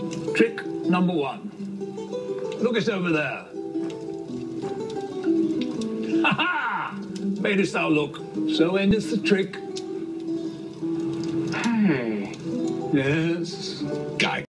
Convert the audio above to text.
Trick number one. Look, it's over there. Ha ha! Madest thou look. So endeth the trick. Hey. Yes. Geico.